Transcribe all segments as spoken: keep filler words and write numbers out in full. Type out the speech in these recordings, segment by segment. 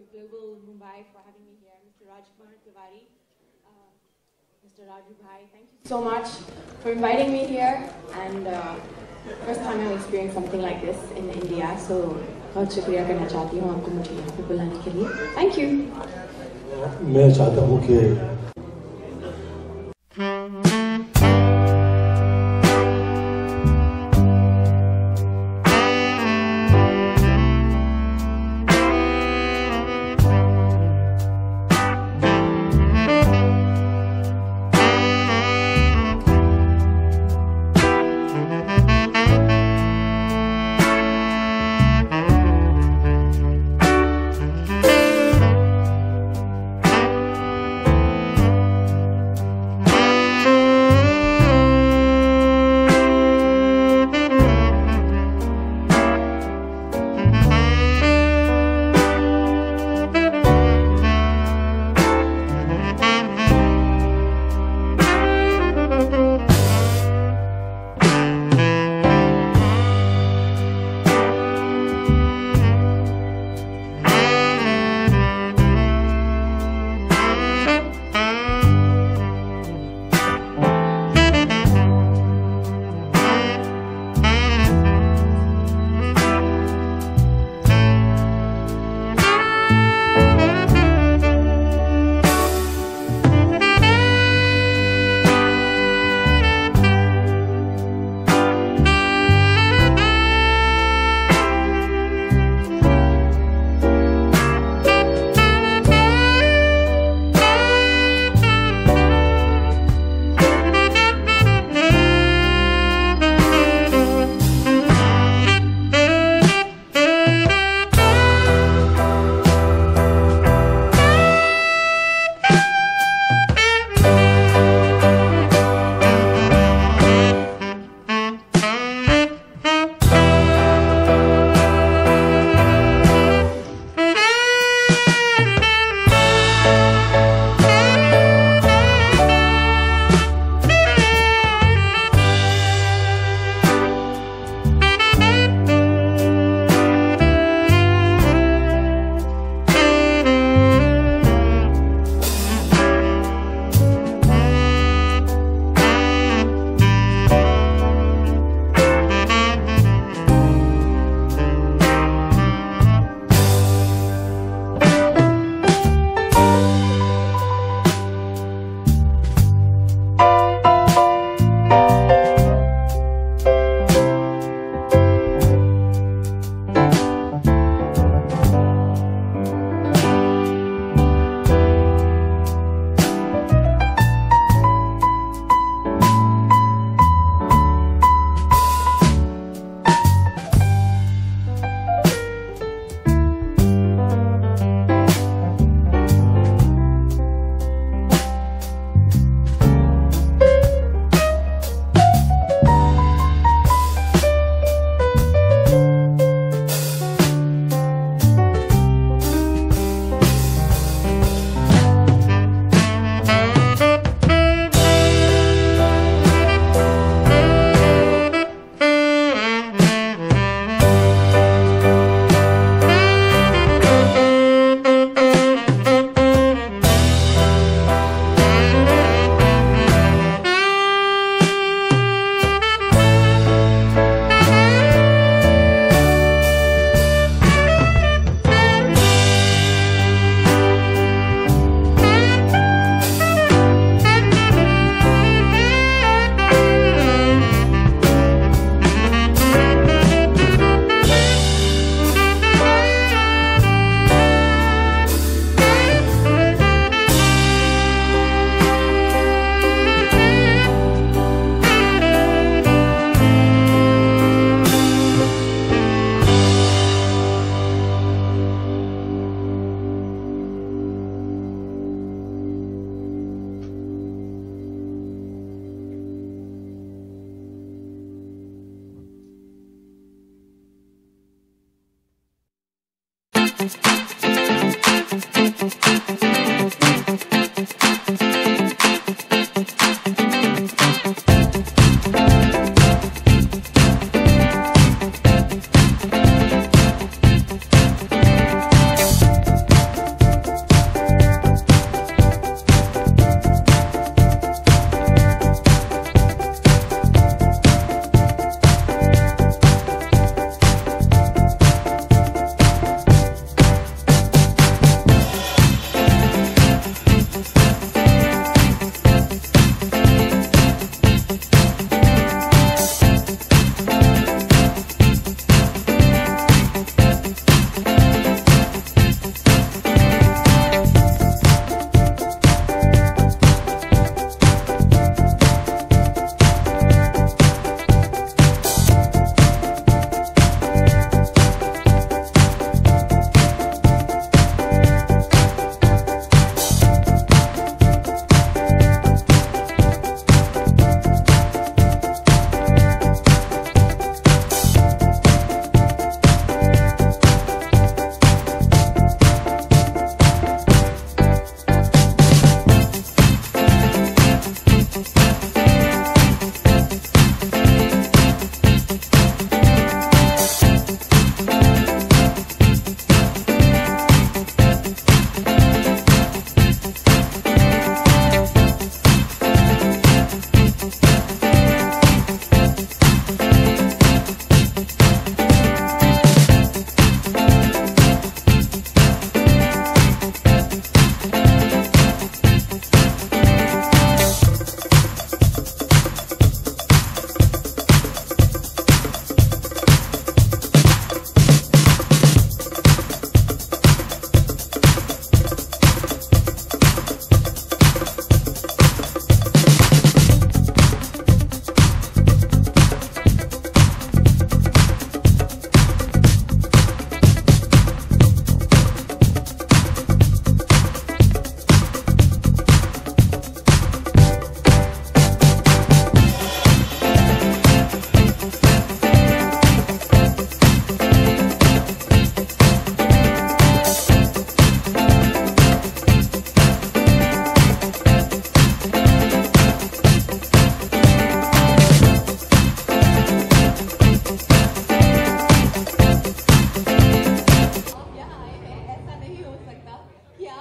Global Mumbai for having me here, Mister Rajkumar Tiwari, uh, Mister Raju Bhai. Thank you so much for inviting me here. And uh, first time I'm experiencing something like this in India, so बहुत शुक्रिया करना चाहती हूँ आपको मुझे यहाँ पे बुलाने के लिए. Thank you. मैं चाहता हूँ कि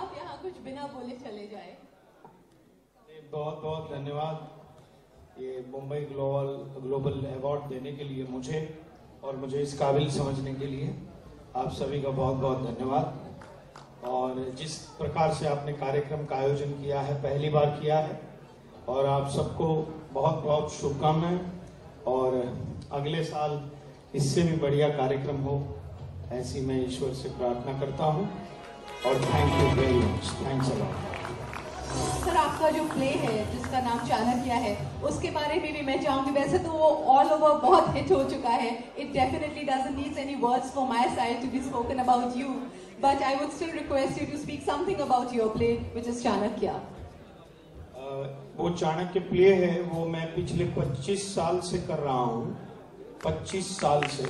आप यहाँ कुछ बिना बोले चले जाए। बहुत बहुत धन्यवाद ये मुंबई ग्लोबल ग्लोबल अवार्ड देने के लिए मुझे और मुझे इस काबिल समझने के लिए आप सभी का बहुत बहुत धन्यवाद। और जिस प्रकार से आपने कार्यक्रम का आयोजन किया है, पहली बार किया है, और आप सबको बहुत बहुत शुभकामनाएं और अगले साल इससे भी बढ़िया कार्यक्रम हो ऐसी मैं ईश्वर से प्रार्थना करता हूं। और thank you very much, thanks a lot. Sir, आपका जो प्ले है जिसका नाम चाणक्य है, उसके बारे में भी मैं चाहूंगी। वैसे तो वो ऑल ओवर बहुत हिट हो चुका है, it definitely doesn't need any words from my side to be spoken about you, but I would still request you to speak something about your play which is Chanakya. वो Chanakya play है, वो मैं पिछले पच्चीस साल से कर रहा हूँ, पच्चीस साल से।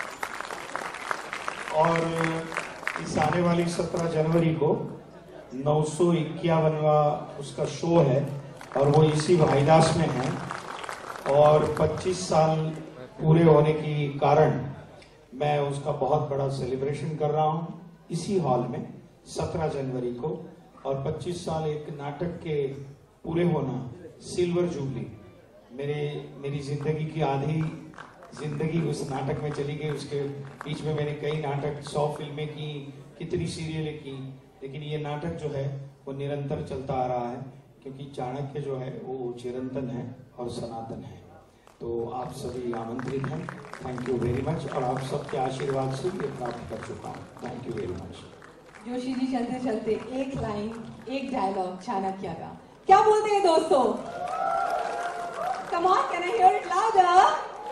और इस आने वाली सत्रह जनवरी को नौ सौ इक्यावनवा उसका शो है और वो इसी भाईदास में है। और पच्चीस साल पूरे होने के कारण मैं उसका बहुत बड़ा सेलिब्रेशन कर रहा हूँ इसी हॉल में सत्रह जनवरी को। और पच्चीस साल एक नाटक के पूरे होना, सिल्वर जुबली, मेरे मेरी जिंदगी की आधी जिंदगी उस नाटक में चली गई। उसके बीच में मैंने कई नाटक, सौ फिल्में की, कितनी सीरियलें की, लेकिन ये नाटक जो है वो निरंतर चलता आ रहा है क्योंकि चाणक्य जो है वो चिरंतन है और सनातन है। तो आप सभी आमंत्रित हैं। Thank you very much. और आप सबके आशीर्वाद से ये प्राप्त कर चुका हूँ। Thank you very much. Joshi ji, चलते चलते एक लाइन, एक डायलॉग चाणक्य का क्या बोलते हैं दोस्तों? Come on, can I hear it louder?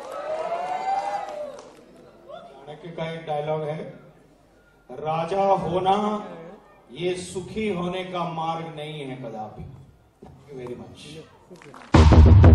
Chanakya का एक डायलॉग है, राजा होना ये सुखी होने का मार्ग नहीं है कदापि। Thank you very much.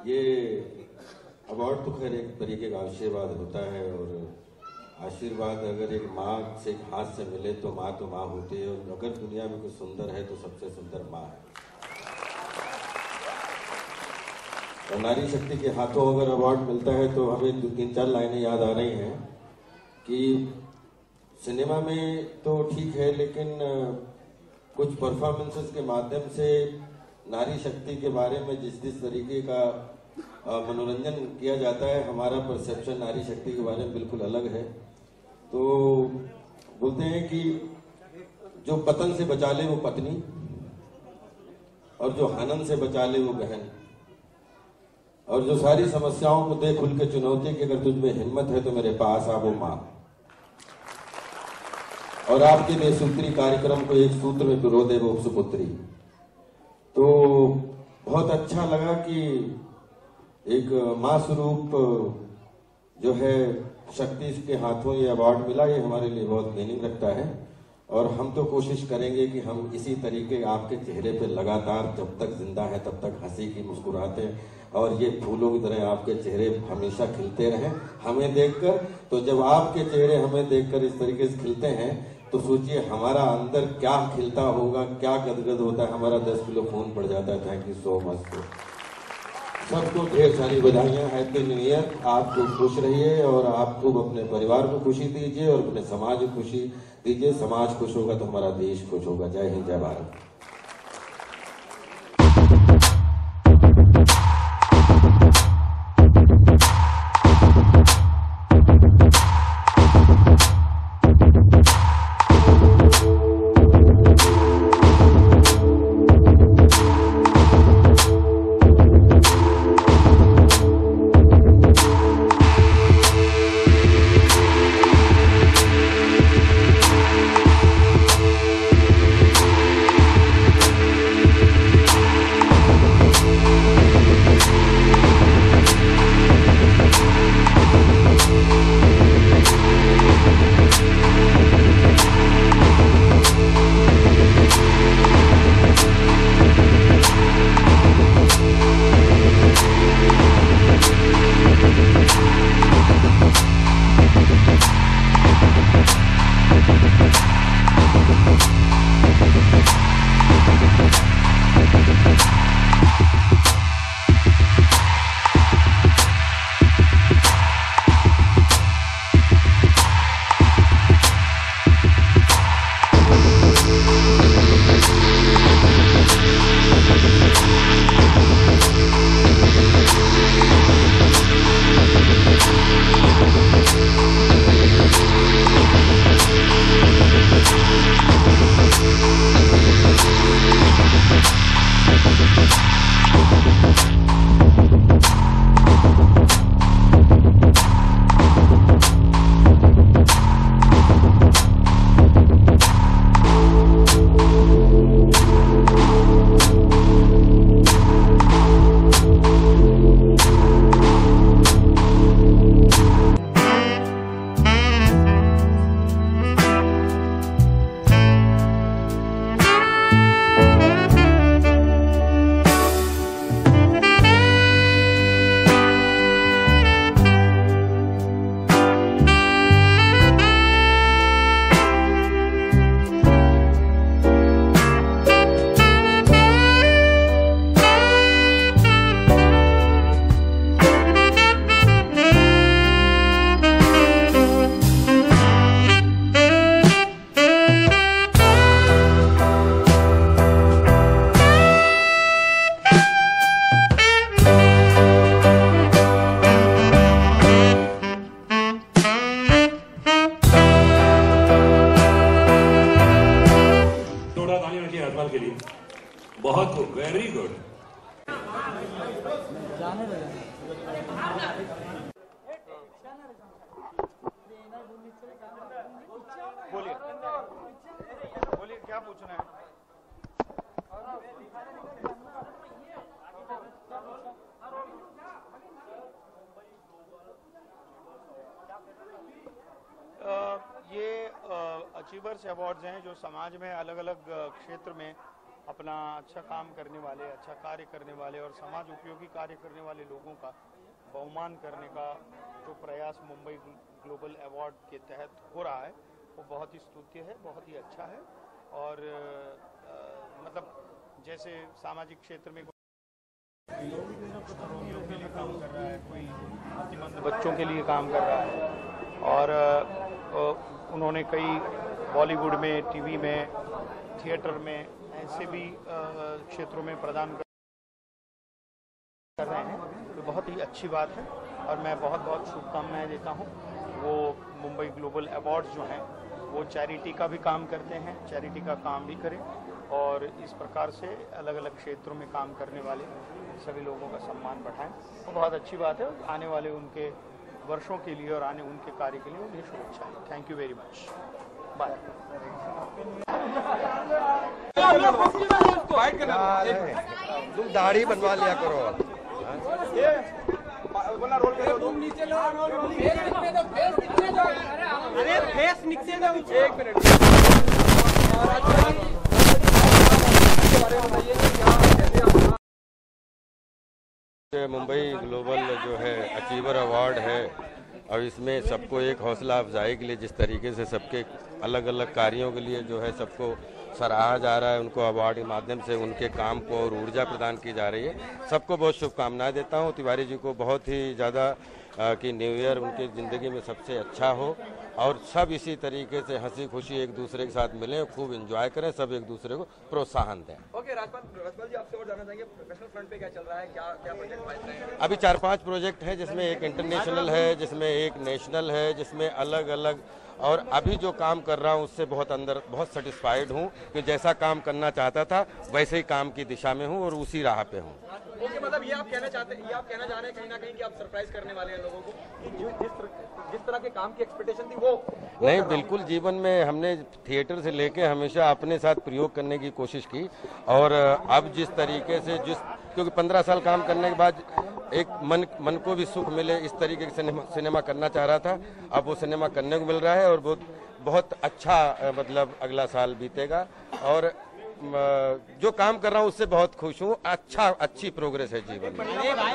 ये अवार्ड तो खैर एक तरीके का आशीर्वाद होता है, और आशीर्वाद अगर एक माँ से एक हाथ से मिले तो माँ तो माँ होती है, और अगर दुनिया में कुछ सुंदर है तो सबसे सुंदर माँ है। और नारी शक्ति के हाथों अगर अवार्ड मिलता है तो हमें दो तीन चार लाइनें याद आ रही हैं कि सिनेमा में तो ठीक है, लेकिन कुछ परफॉर्मेंसेस के माध्यम से नारी शक्ति के बारे में जिस जिस तरीके का मनोरंजन किया जाता है, हमारा परसेप्शन नारी शक्ति के बारे में बिल्कुल अलग है। तो बोलते हैं कि जो पतन से बचा ले वो पत्नी, और जो हनन से बचा ले वो बहन, और जो सारी समस्याओं को दे खुल के चुनौती कि अगर तुझमें हिम्मत है तो मेरे पास आ वो माँ। और आपके बेसूत्री कार्यक्रम को एक सूत्र में पिरो दे वो सुपुत्री। तो बहुत अच्छा लगा कि एक माँ स्वरूप जो है शक्ति के हाथों ये अवार्ड मिला, ये हमारे लिए बहुत मीनिंग रखता है। और हम तो कोशिश करेंगे कि हम इसी तरीके आपके चेहरे पे लगातार जब तक जिंदा है तब तक हंसी की मुस्कुराते, और ये फूलों की तरह आपके चेहरे हमेशा खिलते रहें हमें देखकर। तो जब आपके चेहरे हमें देखकर इस तरीके से खिलते हैं तो सोचिए हमारा अंदर क्या खिलता होगा, क्या गदगद होता है, हमारा दस किलो खून पड़ जाता है। Thank you so much. सबको ढेर सारी बधाइयाँ, हैप्पी न्यू ईयर। आप खूब खुश रहिए और आप खूब अपने परिवार को खुशी दीजिए और अपने समाज को खुशी दीजिए। समाज खुश होगा तो हमारा देश खुश होगा। जय हिंद, जय भारत। बहुत खूब, वेरी गुड। बोलिए बोलिए क्या पूछना है? ये अचीवर्स अवार्ड्स हैं जो समाज में अलग अलग क्षेत्र में अपना अच्छा काम करने वाले, अच्छा कार्य करने वाले और समाज उपयोगी कार्य करने वाले लोगों का बहुमान करने का जो प्रयास मुंबई ग्लोबल अवार्ड के तहत हो रहा है वो बहुत ही स्तुत्य है, बहुत ही अच्छा है। और आ, मतलब जैसे सामाजिक क्षेत्र में रोगियों के लिए काम कर रहा है, कोई प्रतिबंध बच्चों के लिए काम कर रहा है और आ, उन्होंने कई बॉलीवुड में, टीवी में, थिएटर में ऐसे भी क्षेत्रों में प्रदान कर रहे हैं, तो बहुत ही अच्छी बात है और मैं बहुत बहुत शुभकामनाएं देता हूं। वो मुंबई ग्लोबल अवार्ड्स जो हैं वो चैरिटी का भी काम करते हैं, चैरिटी का काम भी करें और इस प्रकार से अलग अलग क्षेत्रों में काम करने वाले सभी लोगों का सम्मान बढ़ाएं, वो बहुत अच्छी बात है। आने वाले उनके वर्षों के लिए और आने उनके कार्य के लिए उन्हें शुभेच्छाएं। Thank you very much, bye. तुम दाढ़ी बनवा लिया करो। अरे फेस निकले दो, एक मिनट। मुंबई ग्लोबल जो है अचीवर अवार्ड है और इसमें सबको एक हौसला अफजाई के लिए जिस तरीके से सबके अलग अलग कार्यों के लिए जो है सबको सराहा जा रहा है, उनको अवार्ड के माध्यम से उनके काम को और ऊर्जा प्रदान की जा रही है। सबको बहुत शुभकामनाएं देता हूं। तिवारी जी को बहुत ही ज़्यादा कि न्यू ईयर उनकी ज़िंदगी में सबसे अच्छा हो और सब इसी तरीके से हंसी खुशी एक दूसरे के साथ मिलें, खूब एंजॉय करें, सब एक दूसरे को प्रोत्साहन दें। ओके राजपाल, राजपाल जी आपसे और जानना चाहेंगे प्रोफेशनल फ्रंट पे क्या चल रहा है, क्या क्या प्रोजेक्ट पाइपलाइन है? अभी चार पांच प्रोजेक्ट हैं जिसमें एक इंटरनेशनल है, जिसमें एक नेशनल है, जिसमें अलग अलग, और अभी जो काम कर रहा हूँ उससे बहुत अंदर बहुत सेटिस्फाइड हूँ कि जैसा काम करना चाहता था वैसे ही काम की दिशा में हूँ और उसी राह पे हूँ। ओके, मतलब ये आप कहना चाहते हैं, ये आप कहना चाह रहे हैं कहीं ना कहीं कि आप सरप्राइज करने वाले हैं लोगों को कि जिस जिस तरह के काम की एक्सपेक्टेशन थी वो, वो नहीं, बिल्कुल जीवन में हमने थिएटर से लेके हमेशा अपने साथ प्रयोग करने की कोशिश की और अब जिस तरीके से जिस क्योंकि पंद्रह साल काम करने के बाद एक मन मन को भी सुख मिले इस तरीके के सिनेमा, सिनेमा करना चाह रहा था, अब वो सिनेमा करने को मिल रहा है और बहुत बहुत अच्छा मतलब अगला साल बीतेगा और जो काम कर रहा हूँ उससे बहुत खुश हूँ। अच्छा अच्छी प्रोग्रेस है जीवन में।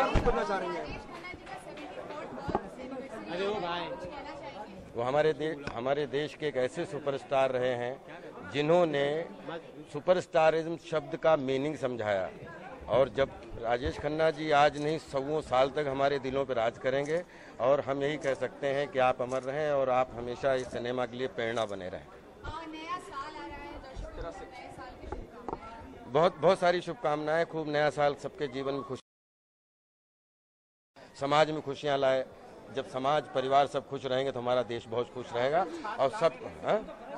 वो हमारे देश हमारे देश के एक ऐसे सुपरस्टार रहे हैं जिन्होंने सुपरस्टारिज्म शब्द का मीनिंग समझाया और जब राजेश खन्ना जी आज नहीं सौों साल तक हमारे दिलों पर राज करेंगे और हम यही कह सकते हैं कि आप अमर रहें और आप हमेशा इस सिनेमा के लिए प्रेरणा बने रहें। नया साल आ रहा है, दर्शकों को नए साल की शुभकामनाएं। बहुत बहुत सारी शुभकामनाएं, खूब नया साल सबके जीवन में खुशी, समाज में खुशियां लाए। जब समाज परिवार सब खुश रहेंगे तो हमारा देश बहुत खुश रहेगा और सब हा?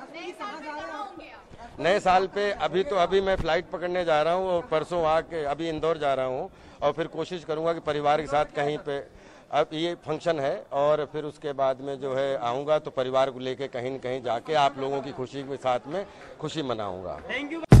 नए साल पे अभी तो अभी मैं फ्लाइट पकड़ने जा रहा हूँ और परसों आके अभी इंदौर जा रहा हूँ और फिर कोशिश करूँगा कि परिवार के साथ कहीं पे, अब ये फंक्शन है और फिर उसके बाद में जो है आऊँगा तो परिवार को लेके कहीं न कहीं जाके आप लोगों की खुशी के साथ में खुशी मनाऊँगा।